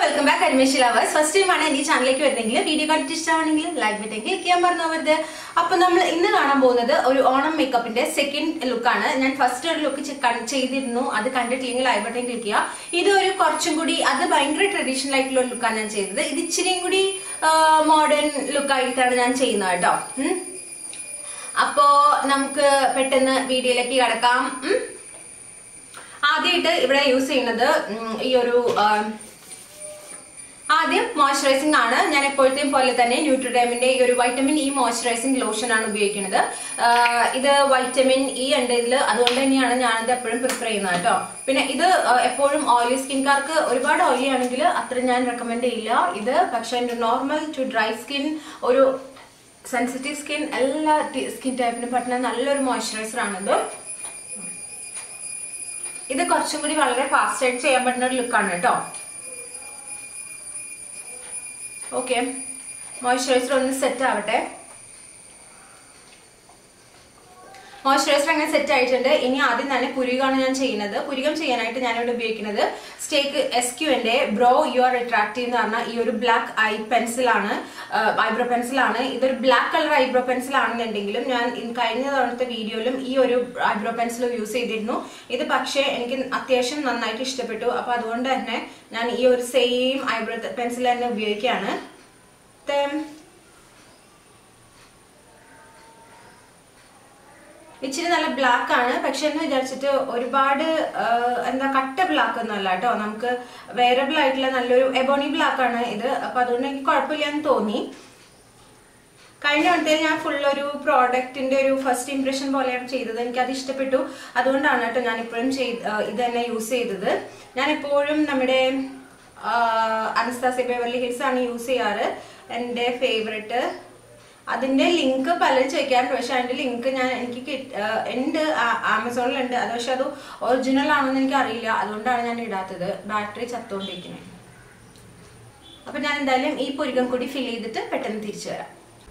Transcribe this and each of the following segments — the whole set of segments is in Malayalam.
welcome back Animation Lovers. First time ആണ് ഈ ചാനലിലേക്ക് വരുന്നെങ്കിൽ വീഡിയോ കണ്ടിട്ട് ഇഷ്ടമാണെങ്കിൽ ലൈക്ക് ബട്ടൺ ക്ലിക്ക് ചെയ്യാൻ മറന്നവരുത്. അപ്പോൾ നമ്മൾ ഇന്ന് കാണാൻ പോകുന്നത് ഒരു ഓണം മേക്കപ്പിന്റെ സെക്കൻഡ് ലുക്ക് ആണ്. ഞാൻ ഫസ്റ്റ് ഒരു ലുക്ക് ചെയ്തിരുന്നു, അത് കണ്ടിട്ടില്ലെങ്കിൽ ലൈക്ക് ബട്ടൺ ക്ലിക്ക് ചെയ്യുക. ഇത് ഒരു കുറച്ചും കൂടി അത് ഭയങ്കര ട്രഡീഷണൽ ആയിട്ടുള്ള ഒരു ലുക്കാണ് ഞാൻ ചെയ്തത്. ഇത് ഇച്ചിരിയും കൂടി മോഡേൺ ലുക്ക് ആയിട്ടാണ് ഞാൻ ചെയ്യുന്നത് കേട്ടോ. അപ്പോ നമുക്ക് പെട്ടെന്ന് വീഡിയോയിലേക്ക് കടക്കാം. ആദ്യമായിട്ട് ഇവിടെ യൂസ് ചെയ്യുന്നത് ഈ ഒരു ആദ്യം മോയ്സ്ചറൈസിംഗ് ആണ്. ഞാൻ എപ്പോഴത്തെയും പോലെ തന്നെ ന്യൂട്രിഡേമിന്റെ ഈ ഒരു വൈറ്റമിൻ ഇ മോയ്സ്ചറൈസിംഗ് ലോഷൻ ആണ് ഉപയോഗിക്കുന്നത്. ഇത് വൈറ്റമിൻ ഇ ഉണ്ട് ഇതിൽ, അതുകൊണ്ട് തന്നെയാണ് ഞാനിത് എപ്പോഴും പ്രിഫർ ചെയ്യുന്നത് കേട്ടോ. പിന്നെ ഇത് എപ്പോഴും ഓയിലി സ്കിൻകാർക്ക് ഒരുപാട് ഓയിലി ആണെങ്കിൽ അത്ര ഞാൻ റെക്കമെൻഡ് ചെയ്യില്ല ഇത്. പക്ഷെ നോർമൽ ടു ഡ്രൈ സ്കിൻ, ഒരു സെൻസിറ്റീവ് സ്കിൻ, എല്ലാ സ്കിൻ ടൈപ്പിനും പറ്റുന്ന നല്ലൊരു മോയ്സ്ചറൈസർ ആണിത്. ഇത് കുറച്ചും കൂടി വളരെ ഫാസ്റ്റ് ആയിട്ട് ചെയ്യാൻ പറ്റുന്ന ഒരു ലുക്കാണ് കേട്ടോ. ഓക്കെ, മോയ്സ്ചറൈസർ ഒന്ന് സെറ്റ് ആവട്ടെ. മോയ്സ്ചറൈസർ അങ്ങനെ സെറ്റ് ആയിട്ടുണ്ട്. ഇനി ആദ്യം തന്നെ പുരികമാണ് ഞാൻ ചെയ്യുന്നത്. പുരികം ചെയ്യാനായിട്ട് ഞാനിവിടെ ഉപയോഗിക്കുന്നത് സ്റ്റേക്ക് SQന്റെ ബ്രോ യു ആർ അട്രാക്റ്റീവ് എന്ന് പറഞ്ഞ ഈ ഒരു ബ്ലാക്ക് ഐബ്രോ പെൻസിലാണ്. ഇതൊരു ബ്ലാക്ക് കളർ ഐബ്രോ പെൻസിൽ ആണെന്നുണ്ടെങ്കിലും ഞാൻ കഴിഞ്ഞ തവണത്തെ വീഡിയോയിലും ഈ ഒരു ഐബ്രോ പെൻസിൽ യൂസ് ചെയ്തിരുന്നു. ഇത് പക്ഷേ എനിക്ക് അത്യാവശ്യം നന്നായിട്ട് ഇഷ്ടപ്പെട്ടു. അപ്പൊ അതുകൊണ്ട് തന്നെ ഞാൻ ഈ ഒരു സെയിം ഐബ്രോ പെൻസിൽ തന്നെ ഉപയോഗിക്കുകയാണ്. ഇച്ചിരി നല്ല ബ്ലാക്ക് ആണ്, പക്ഷെ എന്ന് വിചാരിച്ചിട്ട് ഒരുപാട് എന്താ കട്ട ബ്ലാക്ക് ഒന്നും അല്ല കേട്ടോ. നമുക്ക് വെയറബിൾ ആയിട്ടുള്ള നല്ലൊരു എബോണി ബ്ലാക്ക് ആണ് ഇത്. അപ്പൊ അതുകൊണ്ട് എനിക്ക് കുഴപ്പമില്ലെന്ന് തോന്നി. കഴിഞ്ഞ വട്ടത്തിൽ ഞാൻ ഫുൾ ഒരു പ്രോഡക്റ്റിന്റെ ഒരു ഫസ്റ്റ് ഇംപ്രഷൻ പോലെയാണ് ചെയ്തത്. എനിക്ക് അത് ഇഷ്ടപ്പെട്ടു. അതുകൊണ്ടാണ് കേട്ടോ ഞാൻ ഇപ്പോഴും ഇത് തന്നെ യൂസ് ചെയ്തത്. ഞാൻ എപ്പോഴും നമ്മുടെ അനസ്താസിയ ബെവർലി ഹിൽസ് ആണ് യൂസ് ചെയ്യാറ്, എൻ്റെ ഫേവറേറ്റ്. അതിന്റെ ലിങ്ക് പലരും ചോദിക്കാറുണ്ട്, പക്ഷെ അതിന്റെ ലിങ്ക് എനിക്ക് ഉണ്ട്, ആമസോണിലുണ്ട്. അത് പക്ഷെ അത് ഒറിജിനൽ ആണെന്ന് എനിക്ക് അറിയില്ല, അതുകൊണ്ടാണ് ഞാൻ ഇടാത്തത്. ബാറ്ററി ചത്തുകൊണ്ടിരിക്കുന്നത്. അപ്പൊ ഞാൻ എന്തായാലും ഈ പുരികം കൂടി ഫിൽ ചെയ്തിട്ട് പെട്ടെന്ന് തിരിച്ചു വരാം.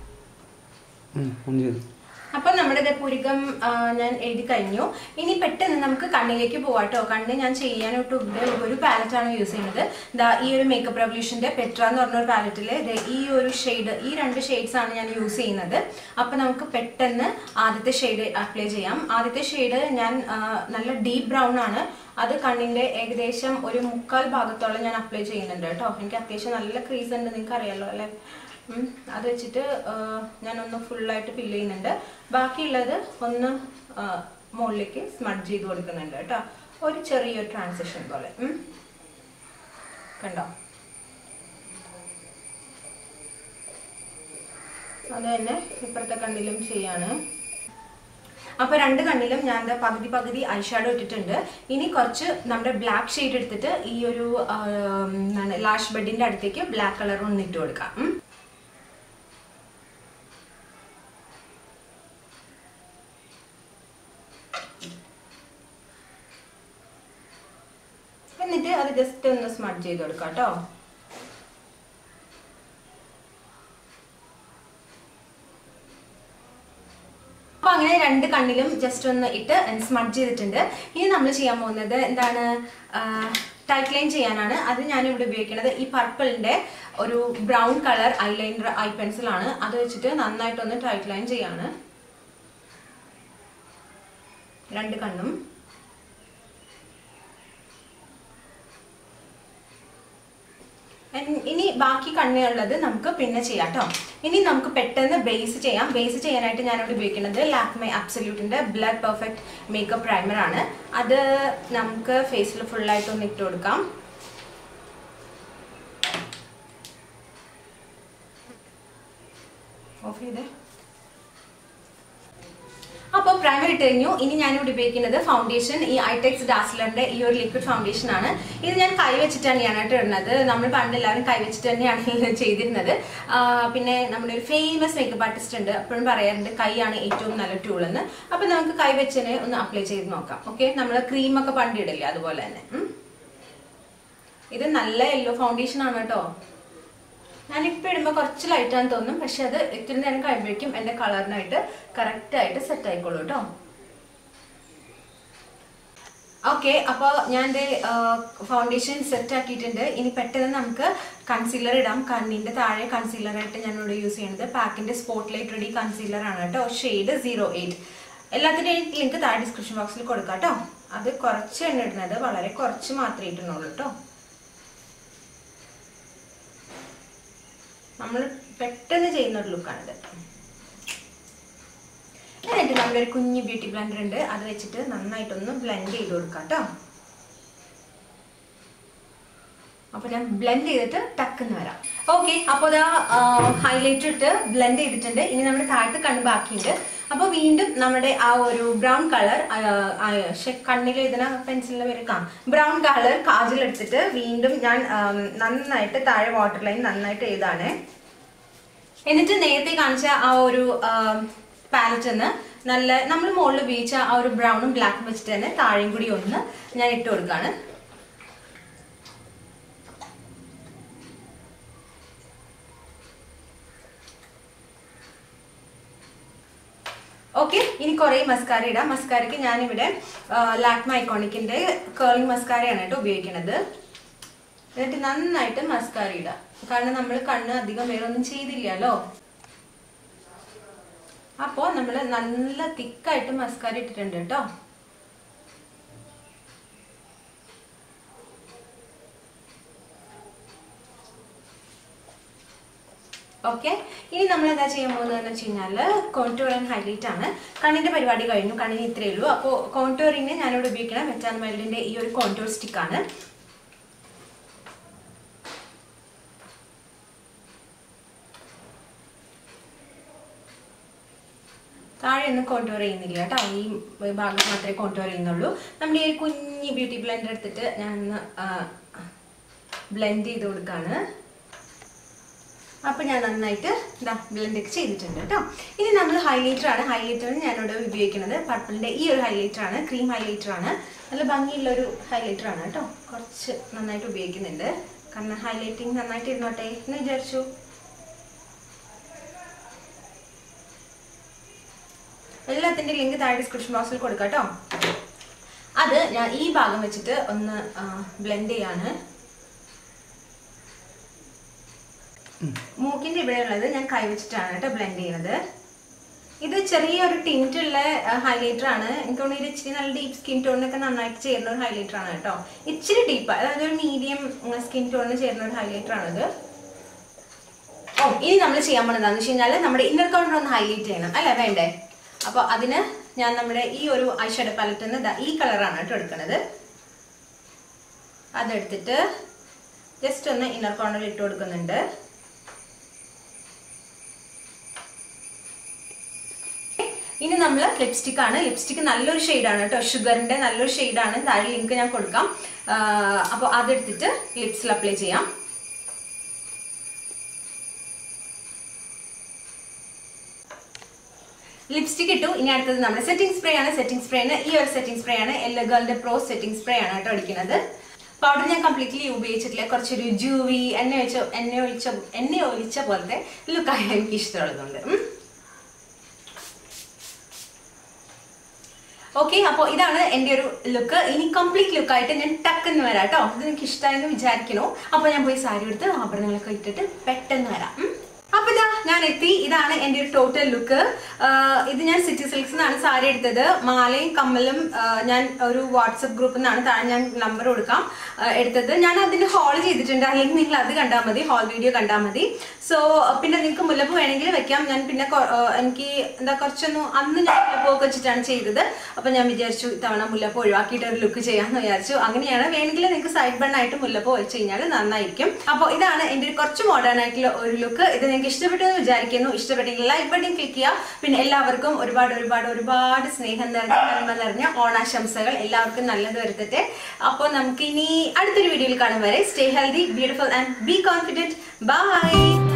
അപ്പൊ നമ്മുടെ പുരികം ഞാൻ എഴുതി കഴിഞ്ഞു. ഇനി പെട്ടെന്ന് നമുക്ക് കണ്ണിലേക്ക് പോവാട്ടോ. കണ്ണ് ഞാൻ ചെയ്യാനായിട്ട് ഒരു പാലറ്റാണ് യൂസ് ചെയ്യുന്നത്. ഈ ഒരു മേക്കപ്പ് റെവല്യൂഷന്റെ പെട്ര എന്ന് പറഞ്ഞൊരു പാലറ്റില് ഈ ഒരു ഷെയ്ഡ്, ഈ രണ്ട് ഷെയ്ഡ്സ് ആണ് ഞാൻ യൂസ് ചെയ്യുന്നത്. അപ്പൊ നമുക്ക് പെട്ടെന്ന് ആദ്യത്തെ ഷെയ്ഡ് അപ്ലൈ ചെയ്യാം. ആദ്യത്തെ ഷെയ്ഡ് ഞാൻ നല്ല ഡീപ്പ് ബ്രൗൺ ആണ്. അത് കണ്ണിന്റെ ഏകദേശം ഒരു 1/4 ഭാഗത്തോളം ഞാൻ അപ്ലൈ ചെയ്യുന്നുണ്ട് കേട്ടോ. എനിക്ക് അത്യാവശ്യം നല്ല ക്രീസ് ഉണ്ട്, നിങ്ങൾക്ക് അറിയാലോ അല്ലെ. അത് വെച്ചിട്ട് ഞാനൊന്ന് ഫുള്ളായിട്ട് ഫില്ല് ചെയ്യുന്നുണ്ട്. ബാക്കിയുള്ളത് ഒന്ന് മുകളിലേക്ക് സ്മഡ്ജ് ചെയ്ത് കൊടുക്കുന്നുണ്ട് കേട്ടോ. ഒരു ചെറിയൊരു ട്രാൻസിഷൻ പോലെ കണ്ടോ. അത് തന്നെ ഇപ്പുറത്തെ കണ്ണിലും ചെയ്യാണ്. അപ്പൊ രണ്ട് കണ്ണിലും ഞാൻ പകുതി ഐഷാഡോ ഇട്ടിട്ടുണ്ട്. ഇനി കുറച്ച് നമ്മുടെ ബ്ലാക്ക് ഷെയ്ഡ് എടുത്തിട്ട് ഈ ഒരു ലാഷ് ബെഡിന്റെ അടുത്തേക്ക് ബ്ലാക്ക് കളർ ഒന്ന് ഇട്ട് കൊടുക്കാം. എന്നിട്ട് അത് ജസ്റ്റ് ഒന്ന് സ്മഡ്ജ് ചെയ്ത് കൊടുക്കാം കേട്ടോ. അപ്പൊ അങ്ങനെ രണ്ട് കണ്ണിലും ജസ്റ്റ് ഒന്ന് ഇട്ട് സ്മഡ്ജ് ചെയ്തിട്ടുണ്ട്. ഇനി നമ്മൾ ചെയ്യാൻ പോകുന്നത് എന്താണ്, ടൈറ്റ് ലൈൻ ചെയ്യാനാണ്. അത് ഞാനിവിടെ ഉപയോഗിക്കുന്നത് ഈ പർപ്പിളിന്റെ ഒരു brown colour eyeliner eye pencil ആണ്. അത് വെച്ചിട്ട് നന്നായിട്ടൊന്ന് ടൈറ്റ് ലൈൻ ചെയ്യാണ് രണ്ട് കണ്ണും. ഇനി ബാക്കി കണ്ണുള്ളത് നമുക്ക് പിന്നെ ചെയ്യാം കേട്ടോ. ഇനി നമുക്ക് പെട്ടെന്ന് ബേസ് ചെയ്യാം. ബേസ് ചെയ്യാനായിട്ട് ഞാനിവിടെ ഉപയോഗിക്കുന്നത് ലാക്മേ അബ്സല്യൂട്ടിന്റെ ബ്ലഡ് പെർഫെക്റ്റ് മേക്കപ്പ് പ്രൈമർ ആണ്. അത് നമുക്ക് ഫേസിൽ ഫുള്ളായിട്ട് ഒന്ന് ഇട്ട് കൊടുക്കാം. ഓഫ് ചെയ്തേ. അപ്പൊ പ്രൈമർ ഇട്ട് കഴിഞ്ഞു. ഇനി ഞാനിവിടെ ഉപയോഗിക്കുന്നത് ഫൗണ്ടേഷൻ, ഈ ഐടെക്സ് ഡാസ്ലറിന്റെ ഈ ഒരു ലിക്വിഡ് ഫൗണ്ടേഷൻ ആണ്. ഇത് ഞാൻ കൈ വെച്ചിട്ട് തന്നെയാണ് ഇടുന്നത്. നമ്മൾ പണ്ട് എല്ലാവരും കൈ വെച്ചിട്ട് തന്നെയാണ് ചെയ്തിരുന്നത്. പിന്നെ നമ്മുടെ ഒരു ഫേമസ് മേക്കപ്പ് ആർട്ടിസ്റ്റ് ഉണ്ട്, എപ്പോഴും പറയാറുണ്ട് കൈയാണ് ഏറ്റവും നല്ല ടൂൾ എന്ന്. അപ്പൊ നമുക്ക് കൈ വെച്ചതിനെ ഒന്ന് അപ്ലൈ ചെയ്ത് നോക്കാം. ഓക്കെ, നമ്മൾ ക്രീമൊക്കെ പണ്ട് ഇടില്ലേ അതുപോലെ തന്നെ. ഇത് നല്ല യെല്ലോ ഫൗണ്ടേഷൻ ആണ് കേട്ടോ. ഞാനിപ്പോൾ ഇടുമ്പോൾ കുറച്ച് ലൈറ്റാന്ന് തോന്നും, പക്ഷെ അത് ഇത്തിരി നേരം കഴിയുമ്പോഴേക്കും എൻ്റെ കളറിനായിട്ട് കറക്റ്റായിട്ട് സെറ്റ് ആയിക്കോളൂ കേട്ടോ. ഓക്കെ, അപ്പോൾ ഞാൻ ഫൗണ്ടേഷൻ സെറ്റ് ആക്കിയിട്ടുണ്ട്. ഇനി പെട്ടെന്ന് നമുക്ക് കൺസീലർ ഇടാം. കണ്ണിൻ്റെ താഴെ കൺസീലറായിട്ട് ഞാനിവിടെ യൂസ് ചെയ്യുന്നത് പാക്കിൻ്റെ സ്പോട്ട്ലൈറ്റ് റെഡി കൺസീലറാണ് കേട്ടോ. ഷെയ്ഡ് 08. എല്ലാത്തിൻ്റെയും ലിങ്ക് താഴെ ഡിസ്ക്രിപ്ഷൻ ബോക്സിൽ കൊടുക്കാം കേട്ടോ. അത് കുറച്ച് എണ്ണ ഇടുന്നത്, വളരെ കുറച്ച് മാത്രമേ ഇട്ടുന്നുള്ളൂ കേട്ടോ. നമ്മൾ പെട്ടെന്ന് ചെയ്യുന്ന ഒരു ലുക്കാണിത്. എന്നിട്ട് നമ്മളൊരു കുഞ്ഞു ബ്യൂട്ടി ബ്ലെൻഡർ ഉണ്ട്, അത് വെച്ചിട്ട് നന്നായിട്ടൊന്ന് ബ്ലെൻഡ് ചെയ്ത് കൊടുക്കാം കേട്ടോ. അപ്പോൾ ഞാൻ ബ്ലെൻഡ് ചെയ്തിട്ട് ടക്കെന്ന് വരാം. ഓക്കെ, അപ്പോൾ ഇതാ ഹൈലൈറ്റർ ഇട്ട് ബ്ലെൻഡ് ചെയ്തിട്ടുണ്ട്. ഇനി നമ്മുടെ താഴത്ത് കണ്ണ് ബാക്കിയുണ്ട്. അപ്പോൾ വീണ്ടും നമ്മുടെ ആ ഒരു ബ്രൗൺ കളർ കണ്ണിൽ എഴുതുന്ന പെൻസിലിന്റെ പേര് ബ്രൗൺ കളർ കാജൽ എടുത്തിട്ട് വീണ്ടും ഞാൻ നന്നായിട്ട് താഴെ വാട്ടർ ലൈൻ നന്നായിട്ട് എഴുതാണ്. എന്നിട്ട് നേരത്തെ കാണിച്ച ആ ഒരു പാലറ്റ് നിന്ന് നല്ല നമ്മൾ മുകളിൽ ഉപയോഗിച്ച ആ ഒരു ബ്രൗണും ബ്ലാക്കും വെച്ചിട്ട് തന്നെ താഴെയും കൂടി ഒന്ന് ഞാൻ ഇട്ട് കൊടുക്കാണ്. ഓക്കെ, ഇനി കുറേ മസ്കാര ഇടാം. മസ്കാരയ്ക്ക് ഞാനിവിടെ ലാക്മ ഐക്കോണിക്കിന്റെ കേളിംഗ് മസ്കാരയാണ് കേട്ടോ ഉപയോഗിക്കുന്നത്. എന്നിട്ട് നന്നായിട്ട് മസ്കാര ഇടാം, കാരണം നമ്മൾ കണ്ണ് അധികം വേറെ ഒന്നും ചെയ്തില്ലല്ലോ. അപ്പോൾ നമ്മൾ നല്ല തിക്കായിട്ട് മസ്കാര ഇട്ടിട്ടുണ്ട് കേട്ടോ. ഓക്കെ, ഇനി നമ്മൾ എന്താ ചെയ്യാൻ പോകുന്നതെന്ന് വെച്ച് കഴിഞ്ഞാൽ കോൺടൂർ ആൻഡ് ഹൈലൈറ്റ് ആണ്. കണ്ണിന്റെ പരിപാടി കഴിഞ്ഞു, കണ്ണിന് ഇത്രയേ ഉള്ളൂ. അപ്പോൾ കോൺടൂറിന് ഞാനിവിടെ ഉപയോഗിക്കണം വെറ്റ് ആൻഡ് വൈൽഡിന്റെ ഈ ഒരു കോൺടൂർ സ്റ്റിക്കാണ്. താഴെ ഒന്നും കോൺടൂർ ചെയ്യുന്നില്ല കേട്ടോ, ഈ ഭാഗം മാത്രമേ കോൺടൂർ ചെയ്യുന്നുള്ളൂ. നമ്മുടെ ഈ കുഞ്ഞി ബ്യൂട്ടി ബ്ലെൻഡർ എടുത്തിട്ട് ഞാൻ ബ്ലെൻഡ് ചെയ്ത് കൊടുക്കാണ്. അപ്പോൾ ഞാൻ നന്നായിട്ട് ബ്ലെൻഡ് ഒക്കെ ചെയ്തിട്ടുണ്ട് കേട്ടോ. ഇനി നമ്മൾ ഹൈലൈറ്റർ ആണ്. ഹൈലൈറ്ററിന് ഞാനിവിടെ ഉപയോഗിക്കുന്നത് പർപ്പിളിൻ്റെ ഈ ഒരു ഹൈലൈറ്റർ ആണ്, ക്രീം ഹൈലൈറ്റർ ആണ്. നല്ല ഭംഗിയുള്ളൊരു ഹൈലൈറ്റർ ആണ് കേട്ടോ. കുറച്ച് നന്നായിട്ട് ഉപയോഗിക്കുന്നുണ്ട്, കാരണം ഹൈലൈറ്റിങ് നന്നായിട്ട് ഇരുന്നോട്ടെ എന്ന് വിചാരിച്ചു. എല്ലാത്തിൻ്റെ ലിങ്ക് താഴെ ഡിസ്ക്രിപ്ഷൻ ബോക്സിൽ കൊടുക്കാം കേട്ടോ. അത് ഞാൻ ഈ ഭാഗം വെച്ചിട്ട് ഒന്ന് ബ്ലെൻഡ് ചെയ്യാണ്. മൂക്കിന്റെ ഇവിടെ ഉള്ളത് ഞാൻ കൈവച്ചിട്ടാണ് കേട്ടോ ബ്ലെൻഡ് ചെയ്യുന്നത്. ഇത് ചെറിയൊരു ടിൻറ്റുള്ള ഹൈലൈറ്റർ ആണ്. എനിക്ക് തോന്നുന്നു ഇത് ഇച്ചിരി നല്ല ഡീപ്പ് സ്കിൻ ടോണിനൊക്കെ നന്നായിട്ട് ചേരുന്ന ഒരു ഹൈലൈറ്റർ ആണ് കേട്ടോ. ഇച്ചിരി ഡീപ്പ്, അതായത് ഒരു മീഡിയം സ്കിൻ ടോണിന് ചേരുന്ന ഒരു ഹൈലൈറ്റർ ആണിത്. ഇനി നമ്മൾ ചെയ്യാൻ പോകുന്നതാണെന്ന് വെച്ച് കഴിഞ്ഞാൽ നമ്മുടെ ഇന്നർ കോർണർ ഒന്ന് ഹൈലൈറ്റ് ചെയ്യണം അല്ലേ, വേണ്ടേ? അപ്പോൾ അതിന് ഞാൻ നമ്മുടെ ഈ ഒരു ഐ ഷാഡോ പാലറ്റിൽ നിന്ന് ഈ കളറാണ് കേട്ടോ എടുക്കുന്നത്. അതെടുത്തിട്ട് ജസ്റ്റ് ഒന്ന് ഇന്നർ കോർണറിൽ ഇട്ട് കൊടുക്കുന്നുണ്ട്. ഇനി നമ്മൾ ലിപ്സ്റ്റിക് ആണ്. ലിപ്സ്റ്റിക് നല്ലൊരു ഷെയ്ഡാണ് കേട്ടോ, ഷുഗറിന്റെ നല്ലൊരു ഷെയ്ഡാണ്. താഴെ ലിങ്ക് ഞാൻ കൊടുക്കാം. അപ്പോൾ അതെടുത്തിട്ട് ലിപ്സിൽ അപ്ലൈ ചെയ്യാം. ലിപ്സ്റ്റിക് ഇട്ടു. ഇനി അടുത്തത് നമ്മുടെ സെറ്റിംഗ് സ്പ്രേ ആണ്. സെറ്റിംഗ് സ്പ്രേന് ഈ ഒരു സെറ്റിംഗ് സ്പ്രേ ആണ്, എല്ലഗേളിന്റെ പ്രോ സെറ്റിംഗ് സ്പ്രേ ആണ് കേട്ടോ അടിക്കുന്നത്. പൗഡർ ഞാൻ കംപ്ലീറ്റ്ലി ഉപയോഗിച്ചിട്ടില്ല, കുറച്ചൊരു ജൂവി എണ്ണ ഒഴിച്ച പോലത്തെ ലുക്കാണ് എനിക്ക് ഇഷ്ടമുള്ളതുകൊണ്ട്. ഓക്കെ, അപ്പോൾ ഇതാണ് എൻ്റെ ഒരു ലുക്ക്. ഇനി കംപ്ലീറ്റ് ലുക്കായിട്ട് ഞാൻ ടക്കെന്ന് വരാം കേട്ടോ. ഇത് എനിക്ക് ഇഷ്ടമായെന്ന് വിചാരിക്കണോ. അപ്പോൾ ഞാൻ പോയി സാരി എടുത്ത് ആഭരണങ്ങളൊക്കെ ഇട്ടിട്ട് പെട്ടെന്ന് വരാം. അപ്പൊ ഞാൻ എത്തി. ഇതാണ് എൻ്റെ ഒരു ടോട്ടൽ ലുക്ക്. ഇത് ഞാൻ സിറ്റി സിൽക്സ് നിന്നാണ് സാരി എടുത്തത്. മാലയും കമ്മലും ഞാൻ ഒരു വാട്സപ്പ് ഗ്രൂപ്പിൽ നിന്നാണ്, താഴെ ഞാൻ നമ്പർ കൊടുക്കാം, എടുത്തത്. ഞാൻ അതിന്റെ ഹോൾ ചെയ്തിട്ടുണ്ട്, അല്ലെങ്കിൽ നിങ്ങൾ അത് കണ്ടാൽ മതി, ഹോൾ വീഡിയോ കണ്ടാൽ മതി. സോ പിന്നെ നിങ്ങൾക്ക് മുല്ലപ്പ് വേണമെങ്കിൽ വെക്കാം. ഞാൻ പിന്നെ എനിക്ക് കുറച്ചൊന്നും അന്ന് ഞാൻ മുല്ലപ്പൊക്കെ വെച്ചിട്ടാണ് ചെയ്തത്. അപ്പൊ ഞാൻ വിചാരിച്ചു ഇത്തവണ മുല്ലപ്പ് ഒഴിവാക്കിയിട്ട് ഒരു ലുക്ക് ചെയ്യാമെന്ന് വിചാരിച്ചു. അങ്ങനെയാണ്. വേണമെങ്കിൽ നിങ്ങൾക്ക് സൈഡ് ബൺ ആയിട്ട് മുല്ലപ്പ് വെച്ച് കഴിഞ്ഞാൽ നന്നായിരിക്കും. അപ്പോൾ ഇതാണ് എൻ്റെ ഒരു കുറച്ച് മോഡേൺ ആയിട്ടുള്ള ഒരു ലുക്ക്. ഇത് നിങ്ങൾക്ക് ഇഷ്ടപ്പെട്ടു എന്ന് വിചാരിക്കുന്നു. ഇഷ്ടപ്പെട്ടെങ്കിൽ ലൈക്ക് ബട്ടൺ ക്ലിക്ക് ചെയ്യുക. പിന്നെ എല്ലാവർക്കും ഒരുപാട് ഒരുപാട് ഒരുപാട് സ്നേഹം നിറഞ്ഞ നന്മ നിറഞ്ഞ ഓണാശംസകൾ. എല്ലാവർക്കും നല്ലത് വരുത്തട്ടെ. അപ്പോൾ നമുക്ക് ഇനി അടുത്തൊരു വീഡിയോയിൽ കാണും വരെ stay healthy, beautiful and be confident. By.